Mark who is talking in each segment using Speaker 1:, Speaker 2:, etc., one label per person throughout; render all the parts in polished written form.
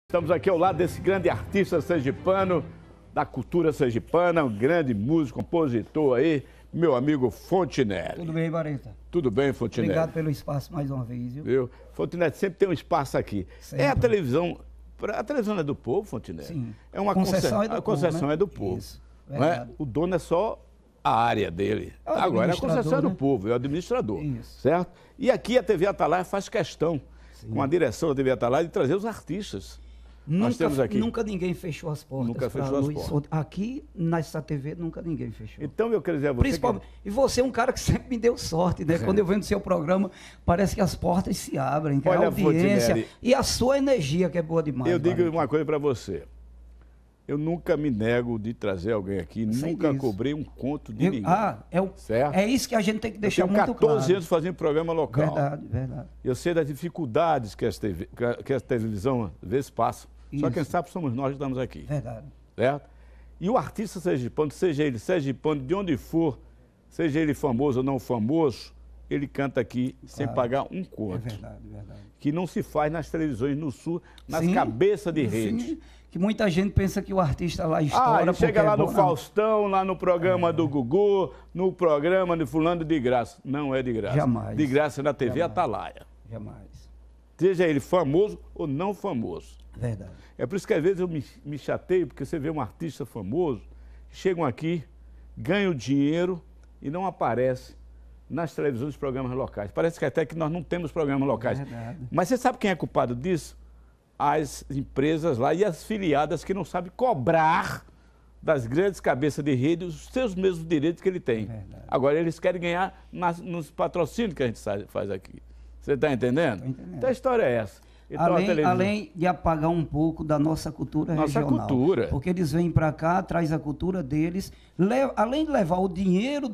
Speaker 1: Estamos aqui ao lado desse grande artista sergipano, da cultura sergipana, um grande músico, compositor aí, meu amigo Fontinelli.
Speaker 2: Tudo bem, Bareta?
Speaker 1: Tudo bem, Fontinelli?
Speaker 2: Obrigado pelo espaço mais uma vez, viu?
Speaker 1: Fontinelli sempre tem um espaço aqui.
Speaker 2: Sempre.
Speaker 1: É a televisão é do povo, Fontinelli?
Speaker 2: Sim.
Speaker 1: É uma
Speaker 2: concessão
Speaker 1: a concessão
Speaker 2: né?
Speaker 1: é do povo.
Speaker 2: Isso,
Speaker 1: não é? O dono é só a área dele.
Speaker 2: É o
Speaker 1: Agora, a concessão é do
Speaker 2: né?
Speaker 1: povo, é o administrador.
Speaker 2: Isso.
Speaker 1: Certo? E aqui a TV Atalaia faz questão, com a direção da TV Atalaia, de trazer os artistas. Nós temos aqui.
Speaker 2: Nunca ninguém fechou as portas.
Speaker 1: Nunca fechou as portas.
Speaker 2: Aqui, nessa TV, nunca ninguém fechou.
Speaker 1: Então, eu quero dizer a você
Speaker 2: Principalmente, e você é um cara que sempre me deu sorte, né? Quando eu venho no seu programa, parece que as portas se abrem, que
Speaker 1: Olha,
Speaker 2: a audiência
Speaker 1: Fontinelli,
Speaker 2: e a sua energia, que é boa demais.
Speaker 1: Eu digo
Speaker 2: Bareta.
Speaker 1: uma coisa para você. Eu nunca me nego de trazer alguém aqui, nunca cobrei um conto de ninguém.
Speaker 2: Certo? É isso que a gente tem que deixar muito claro.
Speaker 1: Eu tenho 14 anos fazendo programa local.
Speaker 2: Verdade, verdade.
Speaker 1: Eu sei das dificuldades que a televisão às vezes passa.
Speaker 2: Isso.
Speaker 1: Só quem sabe somos nós que estamos aqui.
Speaker 2: Verdade.
Speaker 1: Certo? E o artista sergipano, seja ele sergipano de onde for, seja ele famoso ou não famoso, ele canta aqui sem pagar um conto.
Speaker 2: É verdade, verdade.
Speaker 1: Que não se faz nas televisões no Sul, nas cabeças de rede.
Speaker 2: Sim, que muita gente pensa que o artista lá estoura.
Speaker 1: Ele chega lá no Faustão, lá no programa do Gugu, no programa de fulano de graça. Não é de graça.
Speaker 2: Jamais.
Speaker 1: De graça é na TV Atalaia.
Speaker 2: Jamais.
Speaker 1: Seja ele famoso ou não famoso.
Speaker 2: Verdade.
Speaker 1: É por isso que às vezes eu me chateio, porque você vê um artista famoso, chegam aqui, ganham dinheiro e não aparece nas televisões dos programas locais. Parece que até que nós não temos programas locais.
Speaker 2: Verdade.
Speaker 1: Mas você sabe quem é culpado disso? As empresas lá e as filiadas que não sabem cobrar das grandes cabeças de rede os seus mesmos direitos que ele tem.
Speaker 2: Verdade.
Speaker 1: Agora eles querem ganhar nos patrocínios que a gente faz aqui. Você está entendendo?
Speaker 2: Tô entendendo.
Speaker 1: Então a história é essa. Então,
Speaker 2: além de apagar um pouco da nossa cultura regional.
Speaker 1: Nossa cultura.
Speaker 2: Porque eles vêm para cá, traz a cultura deles, além de levar o dinheiro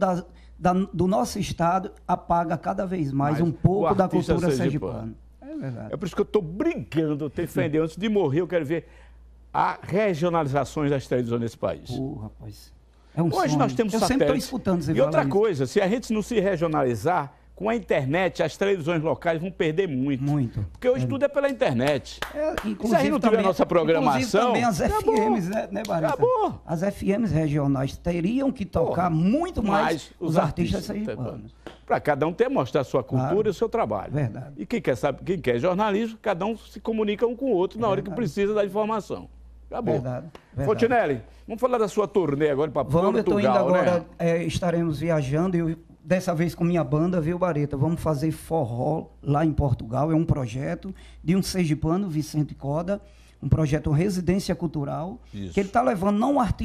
Speaker 2: do nosso estado, apaga cada vez mais um pouco da cultura sergipana. É verdade.
Speaker 1: É por isso que eu estou brigando, defendendo. Antes de morrer, eu quero ver a regionalizações das televisões nesse país.
Speaker 2: Rapaz. É um
Speaker 1: Hoje
Speaker 2: sonho.
Speaker 1: nós temos
Speaker 2: Eu
Speaker 1: satélites.
Speaker 2: sempre estou escutando você
Speaker 1: E
Speaker 2: falar
Speaker 1: outra
Speaker 2: isso.
Speaker 1: coisa, se a gente não se regionalizar, com a internet, as televisões locais vão perder muito.
Speaker 2: Muito.
Speaker 1: Porque hoje tudo é pela internet.
Speaker 2: Inclusive,
Speaker 1: se a gente não tiver a nossa programação...
Speaker 2: também as FMs, né, Bareta?
Speaker 1: Acabou.
Speaker 2: As FMs regionais teriam que tocar muito mais os artistas sergipanos.
Speaker 1: Para cada um mostrar a sua cultura e o seu trabalho.
Speaker 2: Verdade.
Speaker 1: E quem quer jornalismo, cada um se comunica um com o outro na hora que precisa da informação. Acabou.
Speaker 2: Verdade.
Speaker 1: Fontinelli, vamos falar da sua turnê agora para Portugal,
Speaker 2: eu estou indo agora,
Speaker 1: né?
Speaker 2: Estaremos viajando, dessa vez com minha banda, viu, Bareta? Vamos fazer forró lá em Portugal. É um projeto de um sergipano, Vicente Coda, um projeto Residência Cultural,
Speaker 1: Isso.
Speaker 2: que ele está levando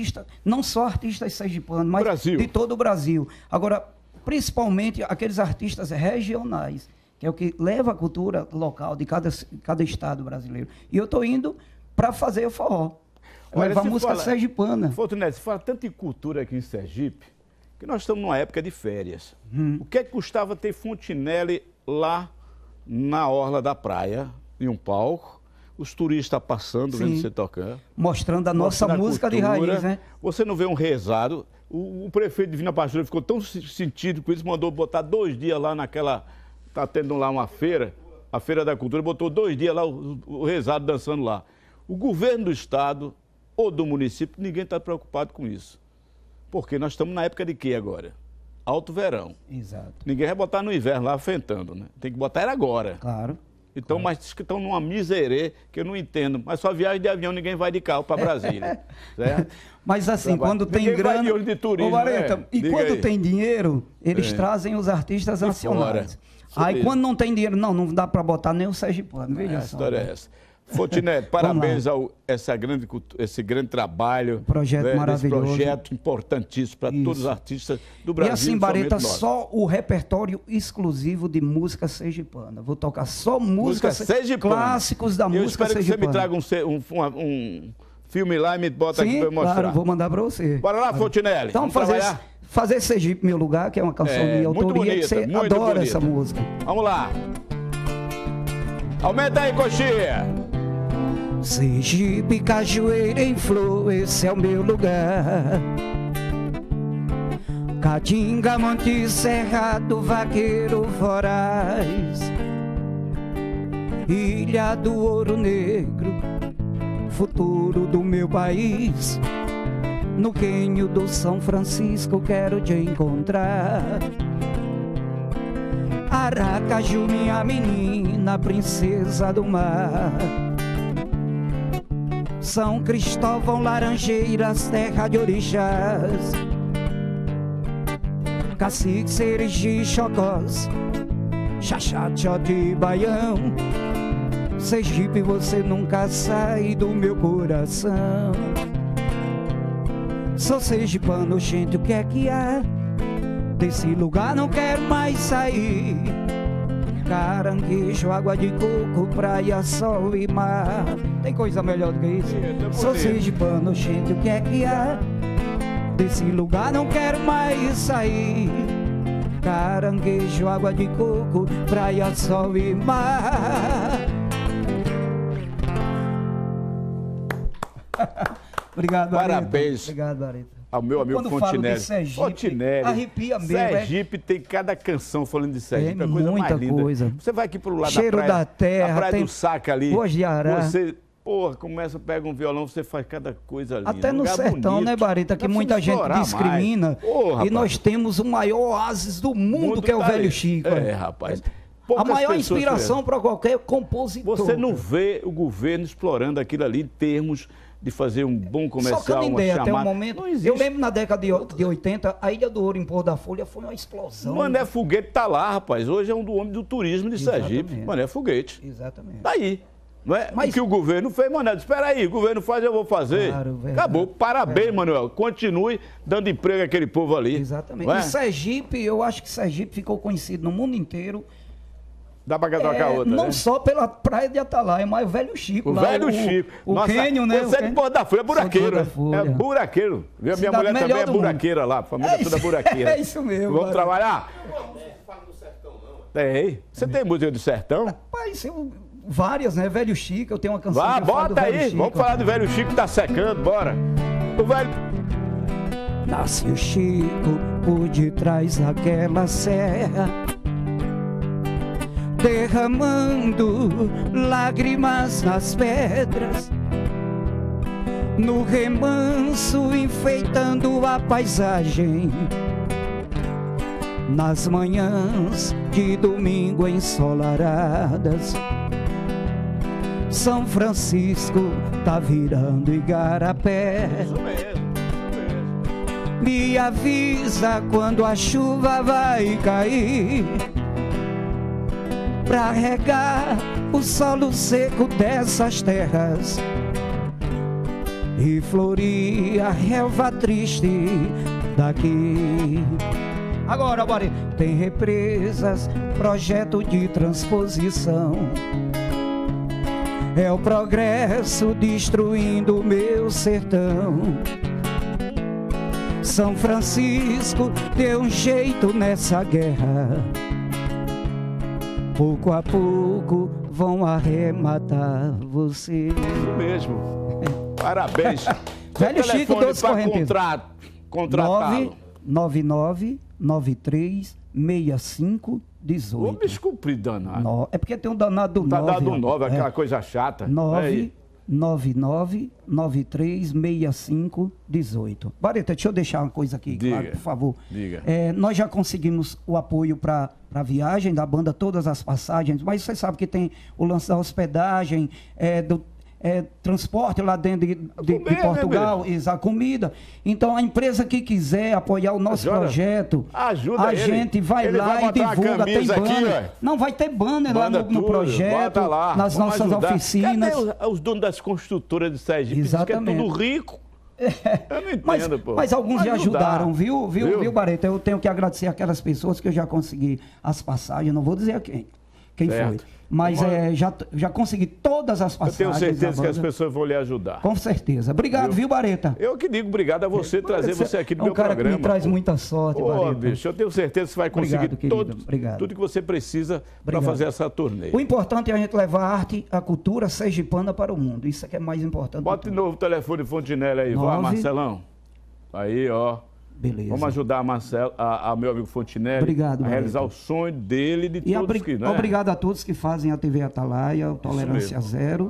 Speaker 2: não só artistas sergipanos, mas de todo o Brasil. Agora, principalmente aqueles artistas regionais, que é o que leva a cultura local de cada estado brasileiro. E eu estou indo para fazer o forró. Levar música sergipana.
Speaker 1: Fontinelli, você fala tanto em cultura aqui em Sergipe, que nós estamos numa época de férias. O que é que custava ter Fontinelli lá na orla da praia, em um palco, os turistas passando, vendo você tocando?
Speaker 2: Mostrando a nossa música de raiz, né?
Speaker 1: Você não vê um rezado. O prefeito de Divina Pastora ficou tão sentido com isso, mandou botar 2 dias lá naquela... Está tendo lá uma feira, a Feira da Cultura, botou 2 dias lá o rezado dançando lá. O governo do estado ou do município, ninguém está preocupado com isso. Porque nós estamos na época de quê agora? Alto verão.
Speaker 2: Exato.
Speaker 1: Ninguém vai botar no inverno lá fentando, né? Tem que botar era agora.
Speaker 2: Claro.
Speaker 1: Então, mas diz que estão numa miserê que eu não entendo. Mas só viagem de avião, ninguém vai de carro para Brasília. Certo?
Speaker 2: Mas assim, quando tem grana...
Speaker 1: Vai de turismo,
Speaker 2: Bareta,
Speaker 1: né?
Speaker 2: E quando tem dinheiro, eles trazem os artistas nacionais. Aí quando não tem dinheiro, não dá para botar nem o sergipano. Veja
Speaker 1: a
Speaker 2: só.
Speaker 1: história é essa. Fontinelli, parabéns ao esse grande trabalho.
Speaker 2: Projeto maravilhoso.
Speaker 1: Esse projeto importantíssimo para todos os artistas do Brasil.
Speaker 2: E assim, Bareta, só o repertório exclusivo de música sergipana. Vou tocar só música sergipana. Clássicos da música sergipana. Eu espero que
Speaker 1: você me traga um filme lá e me bota aqui para eu mostrar.
Speaker 2: Claro, vou mandar para você.
Speaker 1: Bora lá, Fontinelli.
Speaker 2: Então, fazer Sergipe Meu Lugar, que é uma canção de autoria, muito bonita, que você adora essa música.
Speaker 1: Vamos lá. Aumenta aí, coxinha.
Speaker 2: Sergipe, cajueira em flor, esse é o meu lugar. Caatinga, Monte Cerrado, vaqueiro voraz. Ilha do Ouro Negro, futuro do meu país. No quênio do São Francisco quero te encontrar. Aracaju, minha menina, princesa do mar. São Cristóvão, Laranjeiras, terra de orixás. Cacique, Serigi, Chocós, Xaxá, Xote e Baião. Sergipe, você nunca sai do meu coração. Sou sergipano, gente, o que é que há? Desse lugar não quero mais sair. Caranguejo, água de coco, praia, sol e mar. Tem coisa melhor do que isso? Sou sergipano, gente, o que é que há? Desse lugar não quero mais sair. Caranguejo, água de coco, praia, sol e mar. Obrigado, Bareta.
Speaker 1: Parabéns.
Speaker 2: Obrigado, Bareta.
Speaker 1: Ao meu amigo Fontinelli.
Speaker 2: Fontinelli. Arrepia mesmo.
Speaker 1: Sergipe tem cada canção falando de Sergipe. É coisa
Speaker 2: muita
Speaker 1: mais linda.
Speaker 2: Coisa.
Speaker 1: Você vai aqui pro lado
Speaker 2: Cheiro
Speaker 1: da praia.
Speaker 2: Da terra.
Speaker 1: A praia
Speaker 2: tem
Speaker 1: do Saca ali.
Speaker 2: Boas de Ará.
Speaker 1: Você, porra, começa, pega um violão, você faz cada coisa linda.
Speaker 2: Até no sertão, bonito, né, Bareta? Que muita gente discrimina.
Speaker 1: Porra,
Speaker 2: e nós temos o maior oásis do mundo que é o Velho Chico.
Speaker 1: É, rapaz.
Speaker 2: A maior inspiração para qualquer compositor.
Speaker 1: Você não vê o governo explorando aquilo ali em termos de fazer um bom comercial,
Speaker 2: só uma ideia, até o momento.
Speaker 1: Eu
Speaker 2: lembro na década de 80, a Ilha do Ouro em Pôr da Folha foi uma explosão.
Speaker 1: Mané Foguete tá lá, rapaz. Hoje é um do homem do turismo de Sergipe. Mané Foguete.
Speaker 2: Exatamente.
Speaker 1: Daí. Não é? Mas o que o governo fez, Mané? Espera aí, o governo faz, eu vou fazer. Claro, acabou. Parabéns, Manuel. Continue dando emprego àquele povo ali.
Speaker 2: Exatamente. E Sergipe, eu acho que Sergipe ficou conhecido no mundo inteiro.
Speaker 1: Dá pra trocar outra,
Speaker 2: não
Speaker 1: né?
Speaker 2: só pela praia de Atalaia, mas o Velho Chico.
Speaker 1: O
Speaker 2: lá,
Speaker 1: Velho Chico.
Speaker 2: O Quênio, né?
Speaker 1: Você é de Porto da Folha, é buraqueiro. É buraqueiro. Minha mulher também é buraqueira lá. A família toda buraqueira.
Speaker 2: É isso mesmo.
Speaker 1: Vamos trabalhar? Tem. Você tem música do sertão?
Speaker 2: Rapaz, várias, né? Velho Chico, eu tenho uma canção.
Speaker 1: Bota aí. Vamos falar do Velho Chico que tá secando, bora. O velho.
Speaker 2: Nasce o Chico por detrás daquela serra, derramando lágrimas nas pedras, no remanso enfeitando a paisagem, nas manhãs de domingo ensolaradas. São Francisco tá virando igarapé. Me avisa quando a chuva vai cair, pra regar o solo seco dessas terras e florir a relva triste daqui. Agora, bora. Tem represas, projeto de transposição. É o progresso destruindo o meu sertão. São Francisco deu um jeito nessa guerra. Pouco a pouco vão arrematar você.
Speaker 1: Isso mesmo. Parabéns.
Speaker 2: Velho Chico, 12 correntes.
Speaker 1: Contratá-lo.
Speaker 2: 99936518.
Speaker 1: Ô, bicho comprido danado.
Speaker 2: É porque tem um danado do 9.
Speaker 1: Tá dado 9, aquela coisa chata.
Speaker 2: 999936518. Bareta, deixa eu deixar uma coisa aqui, claro, por favor.
Speaker 1: Diga.
Speaker 2: Nós já conseguimos o apoio para a viagem da banda, todas as passagens, mas você sabe que tem o lance da hospedagem, transporte lá dentro de Portugal, a comida. Então, a empresa que quiser apoiar o nosso projeto, a gente vai lá e divulga. Tem banner.
Speaker 1: Aqui,
Speaker 2: não, vai ter banner lá no projeto,
Speaker 1: lá,
Speaker 2: nas nossas oficinas.
Speaker 1: Cadê os donos das construtoras de Sergipe?
Speaker 2: Exatamente.
Speaker 1: Que é tudo rico. Eu não entendo, pô.
Speaker 2: Mas alguns já ajudaram, viu, Bareta? Eu tenho que agradecer aquelas pessoas que eu já consegui as passagens, não vou dizer a quem foi. Mas já consegui todas as passagens.
Speaker 1: Eu tenho certeza que as pessoas vão lhe ajudar.
Speaker 2: Com certeza. Obrigado, viu, Bareta?
Speaker 1: Eu que digo obrigado a você, trazer você aqui no meu programa.
Speaker 2: É um cara que me traz muita sorte, Bareta.
Speaker 1: Bicho, eu tenho certeza que você vai conseguir tudo que você precisa para fazer essa turnê.
Speaker 2: O importante é a gente levar a arte, a cultura sergipana para o mundo. Isso é que é mais importante.
Speaker 1: Bota de novo o telefone Fontinelli aí. Vai, Marcelão. Aí, ó.
Speaker 2: Beleza.
Speaker 1: Vamos ajudar a meu amigo Fontinelli a realizar o sonho dele e de todos que...
Speaker 2: Obrigado a todos que fazem a TV Atalaia, o Tolerância Zero.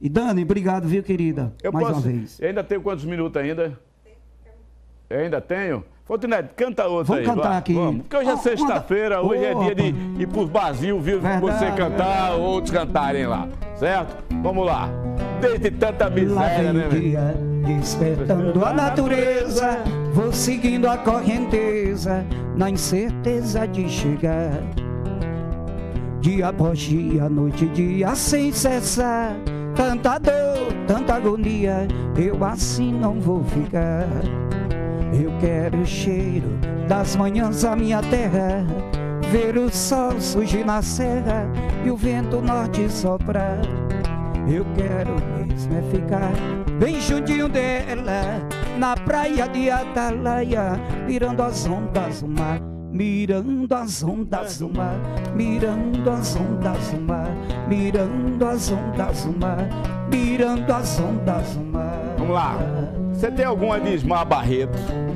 Speaker 2: E Dani, obrigado, viu, querida? Mais uma vez.
Speaker 1: Eu ainda tenho quantos minutos ainda? Eu ainda tenho? Fontenelle, canta outra aí.
Speaker 2: Vamos cantar aqui.
Speaker 1: Vamos. Porque hoje é sexta-feira, hoje é dia de ir pros barzinhos, viu? Você cantar, outros cantarem lá, certo? Vamos lá. Desde tanta miséria, né,
Speaker 2: dia, despertando a natureza, vou seguindo a correnteza, na incerteza de chegar. Dia após dia, noite e dia, sem cessar. Tanta dor, tanta agonia, eu assim não vou ficar. Eu quero o cheiro das manhãs da minha terra, ver o sol surgir na serra e o vento norte soprar. Eu quero mesmo é ficar bem juntinho dela, na praia de Atalaia, mirando as ondas do mar, mirando as ondas do mar, mirando as ondas do mar, mirando as ondas do mar, mirando as ondas do mar.
Speaker 1: Vamos lá. Você tem alguma de Ismar Barreto?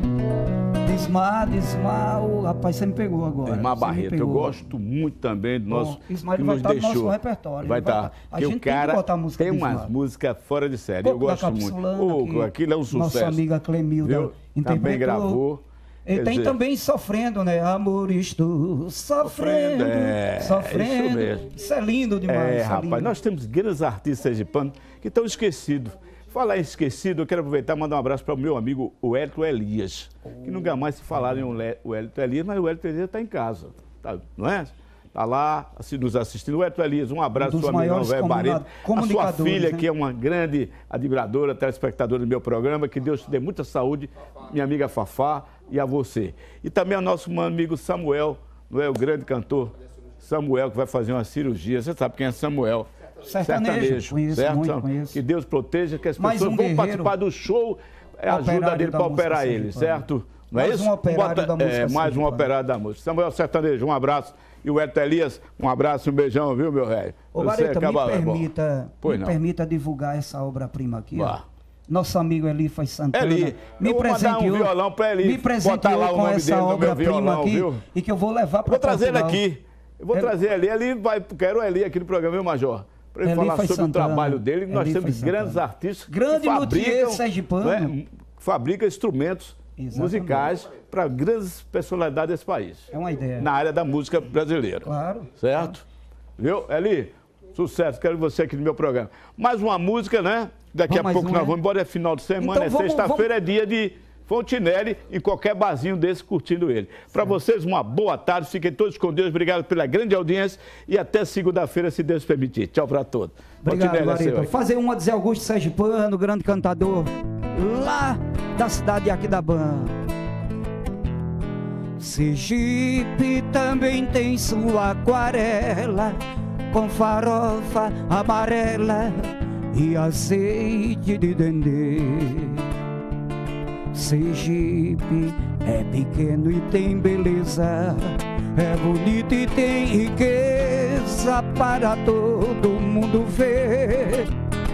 Speaker 2: Ismar, rapaz, você me pegou agora.
Speaker 1: Ismar Barreto, eu gosto muito também do nosso.
Speaker 2: Ismar vai estar no nosso repertório.
Speaker 1: Vai estar.
Speaker 2: A gente tem que botar música.
Speaker 1: Tem umas músicas fora de série. Eu gosto muito. Aquilo é um sucesso.
Speaker 2: Nossa amiga Clemilda
Speaker 1: também gravou.
Speaker 2: E tem também Sofrendo, né? Amor, estou sofrendo. Sofrendo. Isso mesmo. Isso é lindo demais.
Speaker 1: Rapaz, nós temos grandes artistas sergipanos que estão esquecidos. Falar em esquecido, eu quero aproveitar e mandar um abraço para o meu amigo Wellington Elias, que nunca mais se falaram em o Wellington Elias, mas o Wellington Elias está em casa, tá, não é? Está lá nos assistindo. O Wellington Elias, um abraço, sua amiga Novel Barreto, a sua filha, né? Que é uma grande admiradora, telespectadora do meu programa, que Deus te dê muita saúde, minha amiga Fafá, e a você. E também ao nosso amigo Samuel, não é? O grande cantor Samuel, que vai fazer uma cirurgia. Você sabe quem é Samuel? Sertanejo,
Speaker 2: conheço,
Speaker 1: certo?
Speaker 2: Muito, conheço.
Speaker 1: Que Deus proteja, que as pessoas vão participar do show, ajuda dele para operar ele, certo? Não é isso?
Speaker 2: Mais um operário da música.
Speaker 1: Mais um operário da música. Samuel Sertanejo, um abraço. E o Wellington Elias, um abraço, um beijão, viu, meu velho?
Speaker 2: Ô, Barreto, me permita divulgar essa obra-prima aqui, ó. Nosso amigo Elifas Santana me presenteou,
Speaker 1: um violão pra ele,
Speaker 2: me presenteou com essa obra-prima aqui, viu? E que eu vou levar para Portugal.
Speaker 1: Vou trazer ele aqui. Eu vou trazer ele quero ele aqui no programa, viu, Major? Para ele falar sobre o trabalho dele. Nós temos grandes artistas
Speaker 2: que fabricam, sergipano,
Speaker 1: fabrica instrumentos musicais para grandes personalidades desse país.
Speaker 2: É uma ideia.
Speaker 1: Na área da música brasileira.
Speaker 2: Claro.
Speaker 1: Certo? Viu? Eli, sucesso. Quero você aqui no meu programa. Mais uma música, né? Daqui a pouco nós vamos embora. É final de semana, então, sexta-feira, é dia de Fontenelle, em qualquer barzinho desse, curtindo ele. Para vocês, uma boa tarde, fiquem todos com Deus, obrigado pela grande audiência e até segunda-feira, se Deus permitir. Tchau para todos.
Speaker 2: Obrigado, Barreto. Fazer uma de Zé Augusto Sergipano, grande cantador, lá da cidade de Aquidabã. Sergipe também tem sua aquarela, com farofa amarela e azeite de dendê. Sergipe é pequeno e tem beleza, é bonito e tem riqueza para todo mundo ver.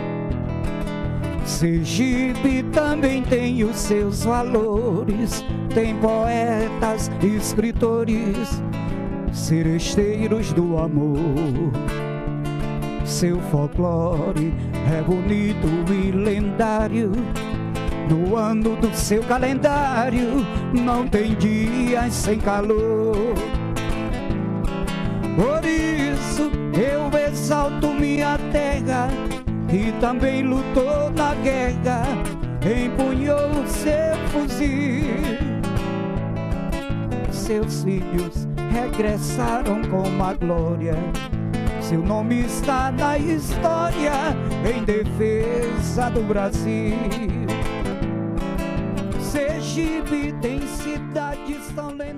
Speaker 2: Sergipe também tem os seus valores, tem poetas, escritores, seresteiros do amor. Seu folclore é bonito e lendário, no ano do seu calendário não tem dias sem calor. Por isso eu exalto minha terra, que também lutou na guerra, empunhou seu fuzil. Seus filhos regressaram com a glória, seu nome está na história em defesa do Brasil. Sergipe tem cidades tão lendas.